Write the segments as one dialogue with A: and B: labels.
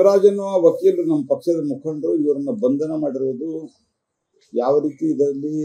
A: ದೇವರಾಜನ ವಕೀಲರು ನಮ್ಮ ಪಕ್ಷದ ಮುಖಂಡರು ಇವರನ್ನ ಬಂಧನ ಮಾಡಿರುವುದು ಯಾವ ರೀತಿ ಇದರಲ್ಲಿ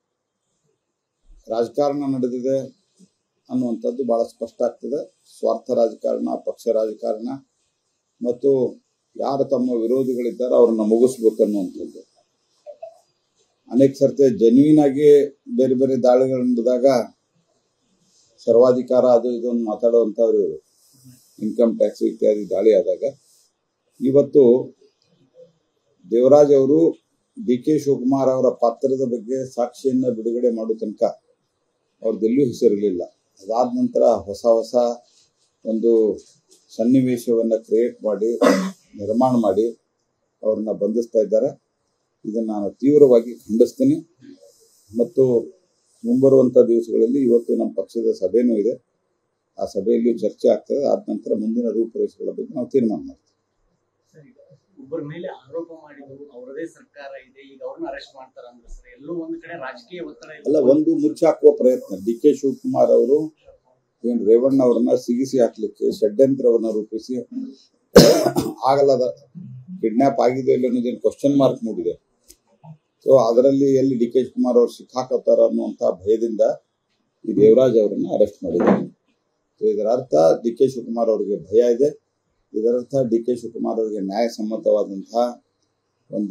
A: ರಾಜಕಾರಣ ನಡೆದಿದೆ ಅನ್ನುವಂಥದ್ದು ಬಹಳ ಸ್ಪಷ್ಟ ಆಗ್ತದೆ. ಸ್ವಾರ್ಥ ರಾಜಕಾರಣ, ಪಕ್ಷ ರಾಜಕಾರಣ ಮತ್ತು ಯಾರು ತಮ್ಮ ವಿರೋಧಿಗಳಿದ್ದಾರೆ ಅವ್ರನ್ನ ಮುಗಿಸ್ಬೇಕು ಅನ್ನುವಂಥದ್ದು. ಅನೇಕ ಸರ್ತಿ ಜೆನ್ಯೂನ್ ಆಗಿ ಬೇರೆ ಬೇರೆ ದಾಳಿಗಳು ನಡೆದಾಗ ಸರ್ವಾಧಿಕಾರ ಅದು ಇದನ್ನು ಮಾತಾಡುವಂಥವ್ರು ಇವರು. ಇನ್ಕಮ್ ಟ್ಯಾಕ್ಸ್ ಇತ್ಯಾದಿ ದಾಳಿ ಆದಾಗ ಇವತ್ತು ದೇವರಾಜ್ ಅವರು ಡಿ ಕೆ ಶಿವಕುಮಾರ್ ಅವರ ಪಾತ್ರದ ಬಗ್ಗೆ ಸಾಕ್ಷಿಯನ್ನ ಬಿಡುಗಡೆ ಮಾಡೋ ತನಕ ಅವ್ರದ್ದೆಲ್ಲೂ ಹೆಸರಿರಲಿಲ್ಲ. ಅದಾದ ನಂತರ ಹೊಸ ಹೊಸ ಒಂದು ಸನ್ನಿವೇಶವನ್ನ ಕ್ರಿಯೇಟ್ ಮಾಡಿ ನಿರ್ಮಾಣ ಮಾಡಿ ಅವ್ರನ್ನ ಬಂಧಿಸ್ತಾ ಇದ್ದಾರೆ. ಇದನ್ನು ನಾನು ತೀವ್ರವಾಗಿ ಖಂಡಿಸ್ತೀನಿ. ಮತ್ತು ಮುಂಬರುವಂಥ ದಿವಸಗಳಲ್ಲಿ ಇವತ್ತು ನಮ್ಮ ಪಕ್ಷದ ಸಭೆನೂ ಇದೆ. ಆ ಸಭೆಯಲ್ಲಿ ಚರ್ಚೆ ಆಗ್ತದೆ. ಆದ ನಂತರ ಮುಂದಿನ ರೂಪುರೇಷೆಗಳ ಬಗ್ಗೆ ನಾವು ತೀರ್ಮಾನ ಮಾಡ್ತೀವಿ.
B: ಒಬ್ಬರ ಮೇಲೆ ಆರೋಪ ಮಾಡಿದ್ರು, ಅವರದೇ ಸರ್ಕಾರ ಇದೆ, ಈಗ ಅವ್ರನ್ನ ಅರೆಸ್ಟ್ ಮಾಡ್ತಾರ ಅಂದ್ರೆ ಸರ್ ಎಲ್ಲೋ ಒಂದ್ ಕಡೆ ರಾಜಕೀಯ ಒತ್ತಡ
A: ಅಲ್ಲ, ಒಂದು ಮುಚ್ಚಾಕುವ ಪ್ರಯತ್ನ. ಡಿ ಕೆ ಶಿವಕುಮಾರ್ ಅವರು ಏನು ರೇವಣ್ಣ ಅವರನ್ನ ಸಿಗಿಸಿ ಹಾಕ್ಲಿಕ್ಕೆ ಷಡ್ಯಂತ್ರವನ್ನ ರೂಪಿಸಿ ಆಗಲ್ಲದ ಕಿಡ್ನಾಪ್ ಆಗಿದೆ ಇಲ್ಲ ಅನ್ನೋದೇನು ಕ್ವಶನ್ ಮಾರ್ಕ್ ಮೂಡಿದೆ. ಸೊ ಅದರಲ್ಲಿ ಎಲ್ಲಿ ಡಿ ಕೆ ಶಿವಕುಮಾರ್ ಅವರು ಸಿಕ್ಕಾಕೋತಾರ ಅನ್ನುವಂಥ ಭಯದಿಂದ ಈ ದೇವರಾಜ್ ಅವರನ್ನ ಅರೆಸ್ಟ್ ಮಾಡಿದ್ದಾರೆ. ಸೊ ಇದರ ಅರ್ಥ ಡಿ ಕೆ ಶಿವಕುಮಾರ್ ಅವರಿಗೆ ಭಯ ಇದೆ. ಇದರರ್ಥ ಡಿ ಕೆ ಶಿವಕುಮಾರ್ ಅವರಿಗೆ ನ್ಯಾಯಸಮ್ಮತವಾದಂತಹ ಒಂದು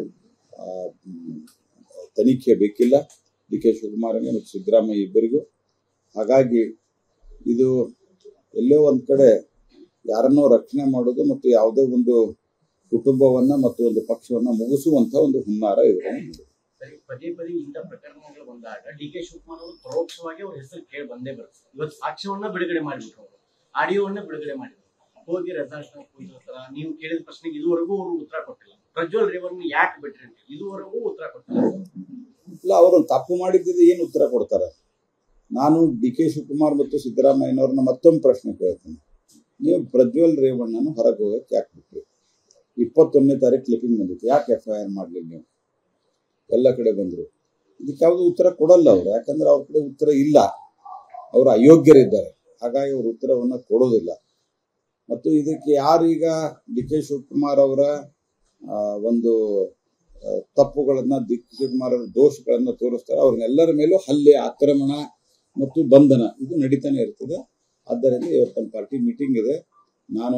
A: ತನಿಖೆ ಬೇಕಿಲ್ಲ ಡಿ ಕೆ ಶಿವಕುಮಾರ್ಗೆ ಮತ್ತು ಸಿದ್ದರಾಮಯ್ಯ ಇಬ್ಬರಿಗೂ. ಹಾಗಾಗಿ ಇದು ಎಲ್ಲೋ ಒಂದ್ ಕಡೆ ಯಾರನ್ನೋ ರಕ್ಷಣೆ ಮಾಡೋದು ಮತ್ತು ಯಾವುದೋ ಒಂದು ಕುಟುಂಬವನ್ನ ಮತ್ತು ಒಂದು ಪಕ್ಷವನ್ನ ಮುಗಿಸುವಂತ ಒಂದು ಹುನ್ನಾರ ಇದೆ.
B: ಪದೇ ಪದೇ ಇಂಥ ಪ್ರಕರಣಗಳು ಬಂದಾಗ ಡಿ ಕೆ ಶಿವಕುಮಾರ್ ಅವರು ಪರೋಕ್ಷವಾಗಿ ಅವ್ರ ಹೆಸರು ಕೇಳಿ ಬಂದೇ ಬರುತ್ತೆ. ಇವತ್ತು ಸಾಕ್ಷ್ಯವನ್ನ ಬಿಡುಗಡೆ ಮಾಡಿಬಿಟ್ರು, ಅವರು ಆಡಿಯೋವನ್ನ ಬಿಡುಗಡೆ ಮಾಡಿದ್ರು. ಹೋಗಿ ರೆಸಾರ್ಟ್ ಕೂತರ ನೀವು ಕೇಳಿದ ಪ್ರಶ್ನೆಗೆ ಇದುವರೆಗೂ ಅವರು ಉತ್ತರ ಕೊಟ್ಟಿಲ್ಲ. ಪ್ರಜ್ವಲ್ ರೇವಣ್ಣ ಯಾಕೆ ಬಿಟ್ರಿ ಅಂತ ಇದುವರೆಗೂ ಉತ್ತರ ಕೊಟ್ಟಿಲ್ಲ.
A: ಇಲ್ಲ, ಅವರು ತಪ್ಪು ಮಾಡಿದ್ದಿದ್ದು ಏನು ಉತ್ತರ ಕೊಡ್ತಾರೆ? ನಾನು ಡಿ ಕೆ ಶಿವಕುಮಾರ್ ಮತ್ತು ಸಿದ್ದರಾಮಯ್ಯನವ್ರನ್ನ ಮತ್ತೊಂದು ಪ್ರಶ್ನೆ ಕೇಳ್ತೀನಿ. ನೀವು ಪ್ರಜ್ವಲ್ ರೇವಣ್ಣನ ಹೊರಗೆ ಹೋಗಕ್ಕೆ ಯಾಕೆ ಬಿಟ್ರಿ? 21ನೇ ತಾರೀಕು ಕ್ಲಿಪ್ಪಿಂಗ್ ಬಂದಿತ್ತು, ಯಾಕೆ FIR ಮಾಡಲಿಲ್ಲ ನೀವು? ಎಲ್ಲ ಕಡೆ ಬಂದರು. ಇದಕ್ಕೆ ಯಾವುದು ಉತ್ತರ ಕೊಡಲ್ಲ ಅವರು, ಯಾಕಂದ್ರೆ ಅವ್ರ ಕಡೆ ಉತ್ತರ ಇಲ್ಲ. ಅವರು ಅಯೋಗ್ಯರಿದ್ದಾರೆ, ಹಾಗಾಗಿ ಅವರು ಉತ್ತರವನ್ನು ಕೊಡೋದಿಲ್ಲ. ಮತ್ತು ಇದಕ್ಕೆ ಯಾರೀಗ ಡಿ ಕೆ ಶಿವಕುಮಾರ್ ಅವರ ಒಂದು ತಪ್ಪುಗಳನ್ನ, ಡಿ ಕೆ ಶಿವಕುಮಾರ್ ಅವರ ದೋಷಗಳನ್ನ ತೋರಿಸ್ತಾರೆ, ಅವ್ರನ್ನೆಲ್ಲರ ಮೇಲೂ ಹಲ್ಲೆ, ಆಕ್ರಮಣ ಮತ್ತು ಬಂಧನ ಇದು ನಡೀತಾನೆ ಇರ್ತದೆ. ಆದ್ದರಿಂದ ಇವತ್ತು ನಮ್ಮ ಪಾರ್ಟಿ ಮೀಟಿಂಗ್ ಇದೆ. ನಾನು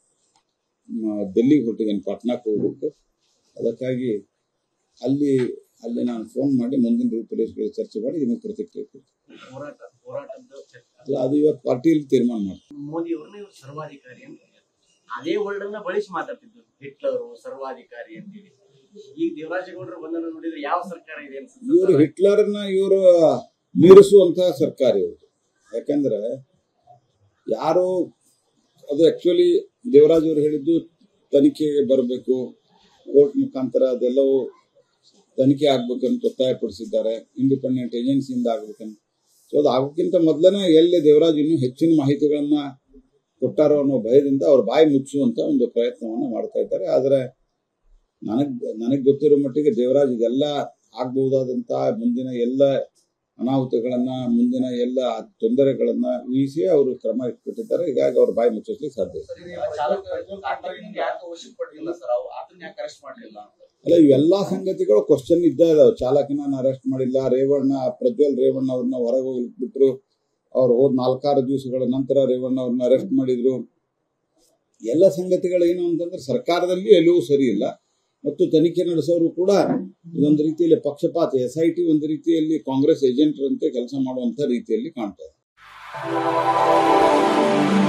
A: ಡೆಲ್ಲಿಗೆ ಹೊರಟಿದ್ದೇನೆ, ಪಾಟ್ನಾಕ್ಕೆ ಹೋಗ್ಬೇಕು. ಅದಕ್ಕಾಗಿ ಅಲ್ಲಿ ನಾನು ಫೋನ್ ಮಾಡಿ ಮುಂದಿನ ರೂಪುರೇಷೆಗಳು ಚರ್ಚೆ ಮಾಡಿ ನಿಮಗೆ ಪ್ರತಿಕ್ರಿಯೆ ಕೊಡ್ತೀನಿ. ಅಲ್ಲ, ಅದು ಇವತ್ತು ಪಾರ್ಟಿಯಲ್ಲಿ ತೀರ್ಮಾನ ಮಾಡ್ತೀನಿ.
B: ಮೋದಿ ಅವ್ರನ್ನ ಇವ್ರು ಸರ್ವಾಧಿಕಾರಿ ಅಂತ ಅದೇ ವರ್ಡ್ ಅನ್ನ ಬಳಸಿ ಮಾತಾಡ್ತಿದ್ರು, ಹಿಟ್ಲರು ಸರ್ವಾಧಿಕಾರಿ ಅಂತೇಳಿ. ಈಗ ದೇವರಾಜೇಗೌಡರ ಬಂಧನ ನೋಡಿದ್ರೆ ಯಾವ ಸರ್ಕಾರ ಇದೆ ಅನ್ಸುತ್ತೆ?
A: ಇವರು ಹಿಟ್ಲರ್ನ ಇವರು ಮೀರಿಸುವಂತಹ ಸರ್ಕಾರ ಇವರು. ಯಾಕಂದ್ರೆ ಯಾರು ಅದು ಆಕ್ಚುಲಿ ದೇವರಾಜ್ ಅವರು ಹೇಳಿದ್ದು ತನಿಖೆಗೆ ಬರಬೇಕು, ಕೋರ್ಟ್ ಮುಖಾಂತರ ಅದೆಲ್ಲವೂ ತನಿಖೆ ಆಗ್ಬೇಕಂತ ಒತ್ತಾಯಪಡಿಸಿದ್ದಾರೆ. ಇಂಡಿಪೆಂಡೆಂಟ್ ಏಜೆನ್ಸಿಯಿಂದ ಆಗ್ಬೇಕಂತ. ಸೊ ಅದು ಆಗೋಕ್ಕಿಂತ ಮೊದಲನೇ ಎಲ್ಲಿ ದೇವರಾಜ್ ಇನ್ನೂ ಹೆಚ್ಚಿನ ಮಾಹಿತಿಗಳನ್ನ ಕೊಟ್ಟಾರೋ ಅನ್ನೋ ಭಯದಿಂದ ಅವ್ರ ಬಾಯಿ ಮುಚ್ಚುವಂತ ಒಂದು ಪ್ರಯತ್ನವನ್ನ ಮಾಡ್ತಾ ಇದ್ದಾರೆ. ಆದರೆ ನನಗ್ ಗೊತ್ತಿರೋ ಮಟ್ಟಿಗೆ ದೇವರಾಜ್ ಇದೆಲ್ಲ ಆಗ್ಬಹುದಾದಂತ ಮುಂದಿನ ಎಲ್ಲ ಅನಾಹುತಗಳನ್ನ, ಮುಂದಿನ ಎಲ್ಲ ತೊಂದರೆಗಳನ್ನ ಊಹಿಸಿ ಅವರು ಕ್ರಮ ಇಟ್ಬಿಟ್ಟಿದ್ದಾರೆ. ಹೀಗಾಗಿ ಅವ್ರ ಬಾಯಿ ಮುಚ್ಚಿಸ್ಲಿಕ್ಕೆ ಸಾಧ್ಯ ಅಲ್ಲ. ಇವೆಲ್ಲಾ ಸಂಗತಿಗಳು ಕ್ವಶನ್ ಇದ್ದ ಇದಾವೆ. ಚಾಲಕನ ಅರೆಸ್ಟ್ ಮಾಡಿಲ್ಲ, ಪ್ರಜ್ವಲ್ ರೇವಣ್ಣ ಅವ್ರನ್ನ ಹೊರಗೆ ಹೋಗ್ಲಿಕ್ಕೆ ಬಿಟ್ರು. ಅವ್ರು ಹೋದ್ 4-6 ದಿವಸಗಳ ನಂತರ ರೇವಣ್ಣ ಅವ್ರನ್ನ ಅರೆಸ್ಟ್ ಮಾಡಿದ್ರು. ಎಲ್ಲ ಸಂಗತಿಗಳೇನು ಅಂತಂದ್ರೆ ಸರ್ಕಾರದಲ್ಲಿ ಎಲ್ಲವೂ ಸರಿ ಇಲ್ಲ. ಮತ್ತು ತನಿಖೆ ನಡೆಸೋರು ಕೂಡ ಇದೊಂದು ರೀತಿಯಲ್ಲಿ ಪಕ್ಷಪಾತ, SIT ಒಂದು ರೀತಿಯಲ್ಲಿ ಕಾಂಗ್ರೆಸ್ ಏಜೆಂಟರಂತೆ ಕೆಲಸ ಮಾಡುವಂತ ರೀತಿಯಲ್ಲಿ ಕಾಣ್ತಾ ಇದೆ.